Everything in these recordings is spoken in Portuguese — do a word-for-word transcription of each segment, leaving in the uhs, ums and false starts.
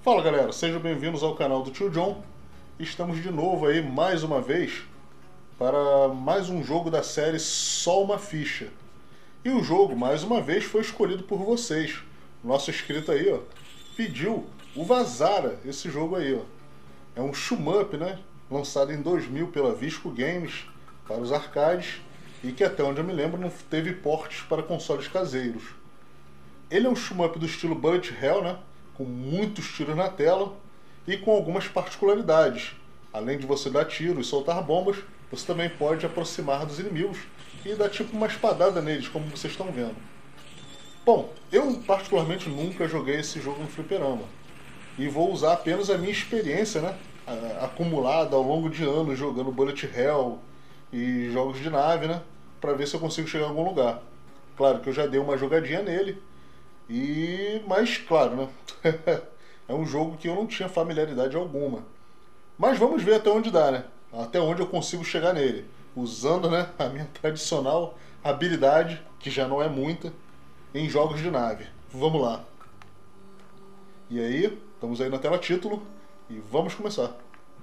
Fala galera, sejam bem-vindos ao canal do Tio John. Estamos de novo aí, mais uma vez, para mais um jogo da série Só Uma Ficha. E o jogo, mais uma vez, foi escolhido por vocês. Nosso inscrito aí, ó, pediu o Vazara, esse jogo aí, ó. É um shmup, né? Lançado em dois mil pela Visco Games para os arcades e que, até onde eu me lembro, não teve portes para consoles caseiros. Ele é um shmup do estilo Bullet Hell, né? Com muitos tiros na tela e com algumas particularidades. Além de você dar tiro e soltar bombas, você também pode aproximar dos inimigos e dar tipo uma espadada neles, como vocês estão vendo. Bom, eu particularmente nunca joguei esse jogo no fliperama e vou usar apenas a minha experiência, né, acumulada ao longo de anos jogando Bullet Hell e jogos de nave, né, para ver se eu consigo chegar em algum lugar. Claro que eu já dei uma jogadinha nele, e mas claro, né, é um jogo que eu não tinha familiaridade alguma. Mas vamos ver até onde dá, né? Até onde eu consigo chegar nele, usando, né, a minha tradicional habilidade, que já não é muita, em jogos de nave. Vamos lá. E aí, estamos aí na tela título e vamos começar.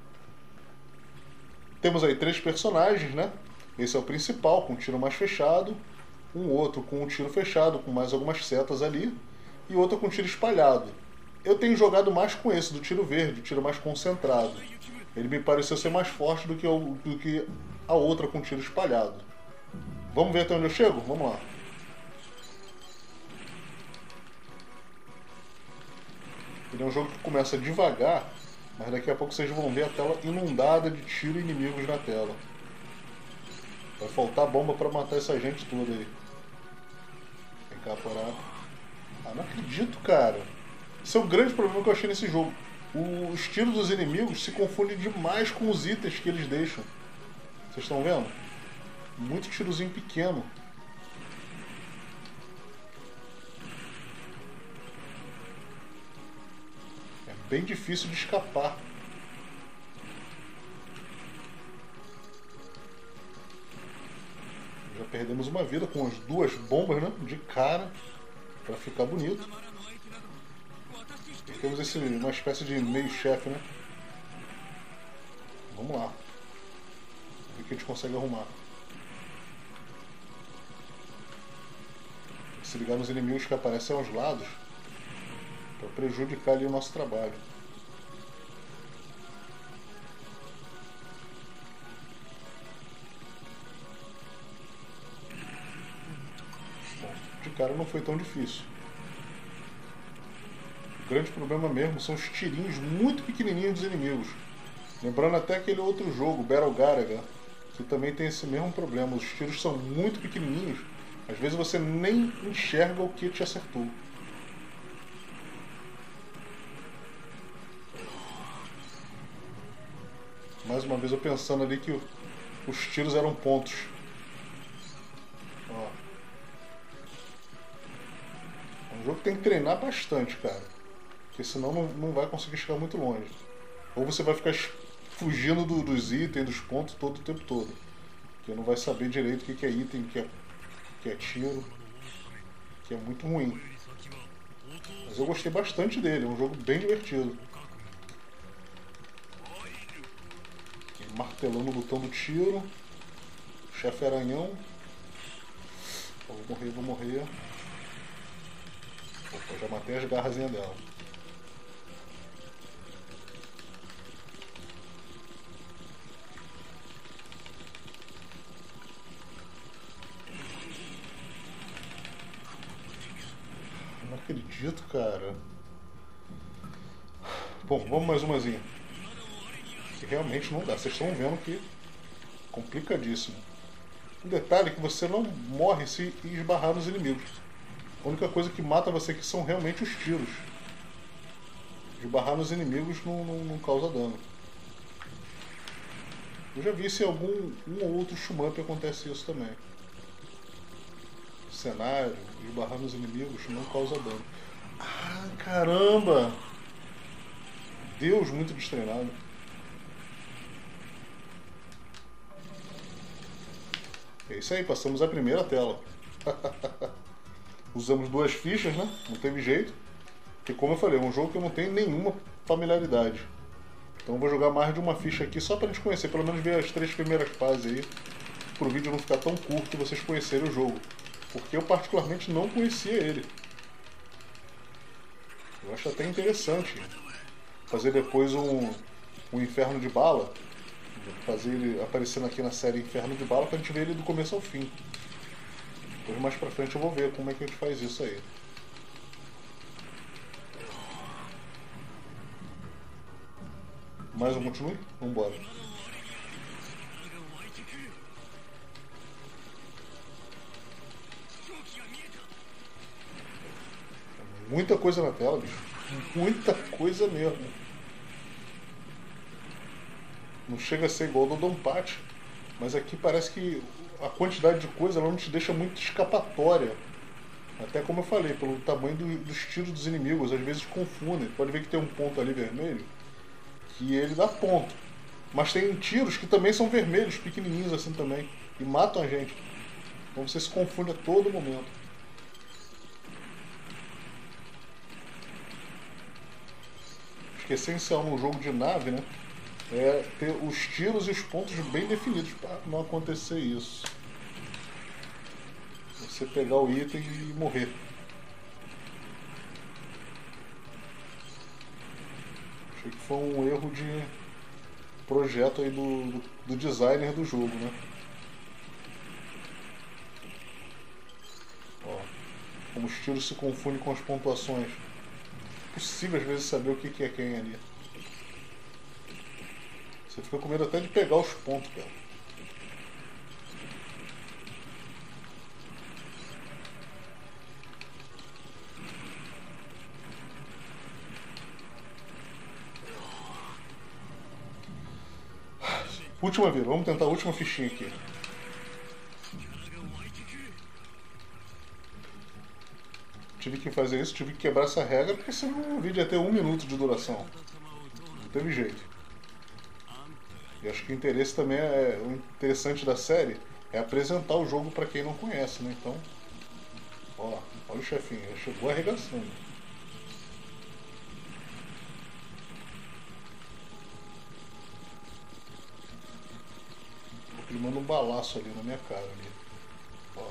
Temos aí três personagens, né? Esse é o principal, com um tiro mais fechado, um outro com um tiro fechado, com mais algumas setas ali, e outro com um tiro espalhado. Eu tenho jogado mais com esse, do tiro verde, o tiro mais concentrado. Ele me pareceu ser mais forte do que, o, do que a outra com tiro espalhado. Vamos ver até onde eu chego? Vamos lá. Ele é um jogo que começa devagar, mas daqui a pouco vocês vão ver a tela inundada de tiro e inimigos na tela. Vai faltar bomba pra matar essa gente toda aí. Vem cá, parar. Ah, não acredito, cara. Esse é o grande problema que eu achei nesse jogo. Os tiros dos inimigos se confundem demais com os itens que eles deixam. Vocês estão vendo? Muito tirozinho pequeno. É bem difícil de escapar. Já perdemos uma vida com as duas bombas, né? De cara. Pra ficar bonito. E temos esse, uma espécie de meio-chefe, né? Vamos lá. Ver o que a gente consegue arrumar. Se ligar nos inimigos que aparecem aos lados, para prejudicar ali o nosso trabalho. Bom, de cara não foi tão difícil. O grande problema mesmo são os tirinhos muito pequenininhos dos inimigos. Lembrando até aquele outro jogo, Battle Garaga, que também tem esse mesmo problema. Os tiros são muito pequenininhos. Às vezes você nem enxerga o que te acertou. Mais uma vez eu pensando ali que os tiros eram pontos. Ó. É um jogo que tem que treinar bastante, cara. Porque senão não, não vai conseguir chegar muito longe. Ou você vai ficar fugindo do, dos itens, dos pontos todo o tempo todo. Porque não vai saber direito o que, que é item, o que é, que é tiro. Que é muito ruim. Mas eu gostei bastante dele, é um jogo bem divertido. Martelando o botão do tiro. Chefe aranhão. Oh, vou morrer, vou morrer. Opa, já matei as garrazinhas dela. Não acredito, cara. Bom, vamos mais umazinha. Que realmente não dá. Vocês estão vendo que é complicadíssimo. Um detalhe é que você não morre se esbarrar nos inimigos. A única coisa que mata você aqui são realmente os tiros. Esbarrar nos inimigos não, não, não causa dano. Eu já vi se em algum um ou outro shmup acontece isso também. Cenário, esbarrar nos inimigos não causa dano. Ah, caramba! Deus, muito destreinado. É isso aí, passamos a primeira tela. Usamos duas fichas, né? Não teve jeito. Que, como eu falei, é um jogo que eu não tenho nenhuma familiaridade. Então eu vou jogar mais de uma ficha aqui só pra gente conhecer, pelo menos ver as três primeiras fases aí, pro vídeo não ficar tão curto e vocês conhecerem o jogo. Porque eu particularmente não conhecia ele. Eu acho até interessante fazer depois um, um Inferno de Bala, fazer ele aparecendo aqui na série Inferno de Bala pra gente ver ele do começo ao fim. Depois mais pra frente eu vou ver como é que a gente faz isso aí. Mais um continue? Vambora. Muita coisa na tela, bicho. Muita coisa mesmo. Não chega a ser igual ao do Donpachi, mas aqui parece que a quantidade de coisa ela não te deixa muito escapatória. Até como eu falei, pelo tamanho do, dos tiros dos inimigos, às vezes confundem. Pode ver que tem um ponto ali vermelho, que ele dá ponto. Mas tem tiros que também são vermelhos, pequenininhos assim também, e matam a gente. Então você se confunde a todo momento. Acho que é essencial num jogo de nave, né? É ter os tiros e os pontos bem definidos para não acontecer isso. Você pegar o item e morrer. Achei que foi um erro de projeto aí do, do, do designer do jogo, né? Ó, como os tiros se confundem com as pontuações. É possível às vezes saber o que é quem ali. Você fica com medo até de pegar os pontos, cara. Última vez, vamos tentar a última fichinha aqui. Tive que fazer isso, tive que quebrar essa regra, porque senão o vídeo ia ter um minuto de duração. Não teve jeito. E acho que o interesse também é. O interessante da série é apresentar o jogo para quem não conhece, né? Então. Ó, olha o chefinho, ele chegou arregaçando. Ele manda um balaço ali na minha cara ali. Ó.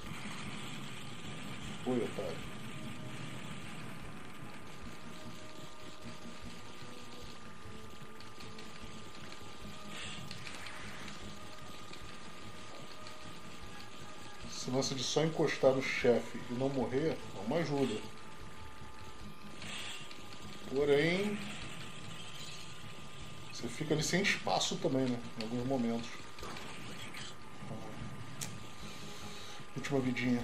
Foi, otário. Esse lance de só encostar no chefe e não morrer é uma ajuda. Porém, você fica ali sem espaço também, né? Em alguns momentos. Última vidinha.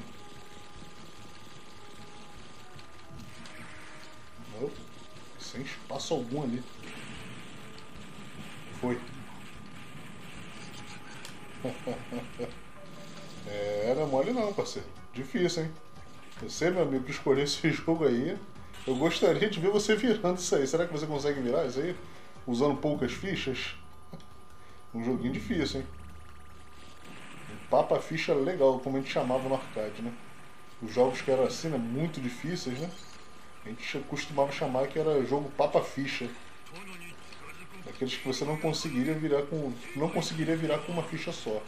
Não, sem espaço algum ali. Foi. É, era mole não, parceiro. Difícil, hein? Você, meu amigo, que escolheu esse jogo aí, eu gostaria de ver você virando isso aí. Será que você consegue virar isso aí? Usando poucas fichas? Um joguinho difícil, hein? Um papa-ficha legal, como a gente chamava no arcade, né? Os jogos que eram assim, né? Muito difíceis, né? A gente costumava chamar que era jogo papa-ficha. Daqueles que você não conseguiria virar com. Não conseguiria virar com uma ficha só.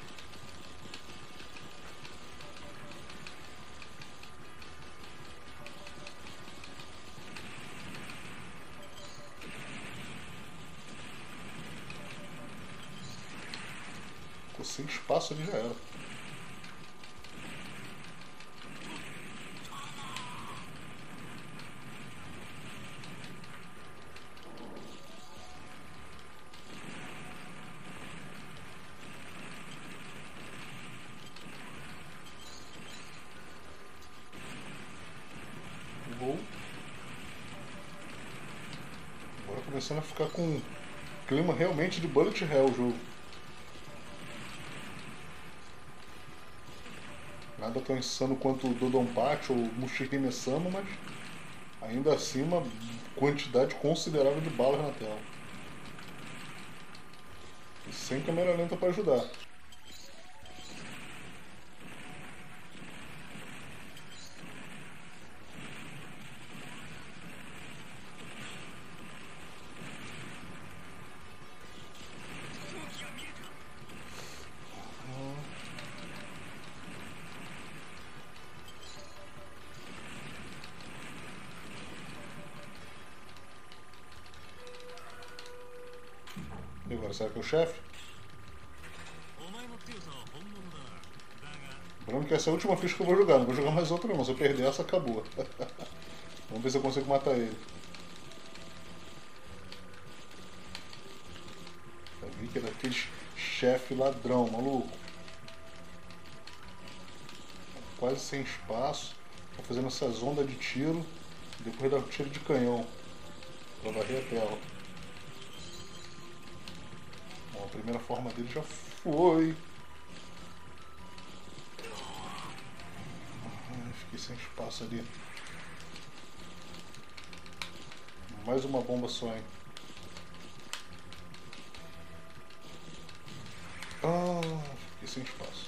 Ficou sem espaço ali, já era. Vou. Agora começando a ficar com um clima realmente de Bullet Hell o jogo. Nada tão insano quanto o Dodonpachi ou Mushihime-sama, mas ainda assim uma quantidade considerável de balas na tela. E sem câmera lenta para ajudar. E agora, será que é o chefe? Lembrando que essa é a última ficha que eu vou jogar, não vou jogar mais outra não, se eu perder essa acabou. Vamos ver se eu consigo matar ele. Eu vi que ele é aquele chefe ladrão, maluco. Quase sem espaço, tá fazendo essas ondas de tiro, depois dá um tiro de canhão pra varrer a tela. Bom, a primeira forma dele já foi. Fiquei sem espaço ali. Mais uma bomba só, hein? Ah, fiquei sem espaço.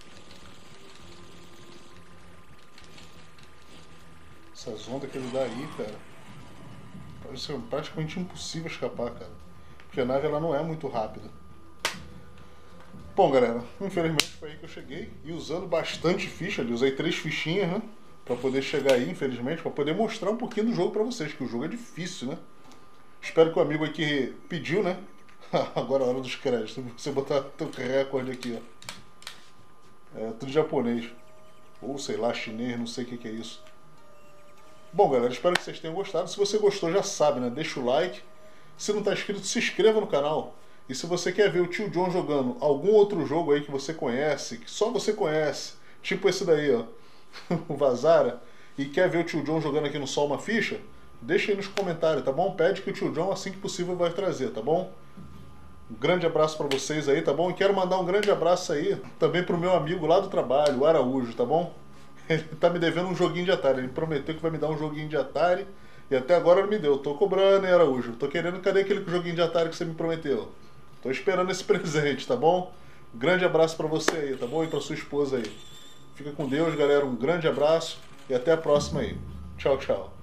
Essas ondas que ele dá aí, cara, parece praticamente impossível escapar, cara. Porque a nave ela não é muito rápida. Bom, galera, infelizmente foi aí que eu cheguei. E usando bastante ficha ali, usei três fichinhas, né? Pra poder chegar aí, infelizmente, pra poder mostrar um pouquinho do jogo pra vocês, que o jogo é difícil, né? Espero que o amigo aqui pediu, né? Agora é a hora dos créditos. Você botar teu recorde aqui, ó. É tudo japonês. Ou sei lá, chinês, não sei o que, que é isso. Bom, galera, espero que vocês tenham gostado. Se você gostou, já sabe, né? Deixa o like. Se não está inscrito, se inscreva no canal. E se você quer ver o Tio John jogando algum outro jogo aí que você conhece, que só você conhece, tipo esse daí, ó, o Vazara, e quer ver o Tio John jogando aqui no Só Uma Ficha, deixa aí nos comentários, tá bom? Pede que o Tio John, assim que possível, vai trazer, tá bom? Um grande abraço para vocês aí, tá bom? E quero mandar um grande abraço aí também pro meu amigo lá do trabalho, o Araújo, tá bom? Ele tá me devendo um joguinho de Atari. Ele prometeu que vai me dar um joguinho de Atari e até agora não me deu. Tô cobrando, hein, Araújo? Tô querendo, cadê aquele joguinho de Atari que você me prometeu? Tô esperando esse presente, tá bom? Um grande abraço pra você aí, tá bom? E pra sua esposa aí. Fica com Deus, galera. Um grande abraço e até a próxima aí. Tchau, tchau.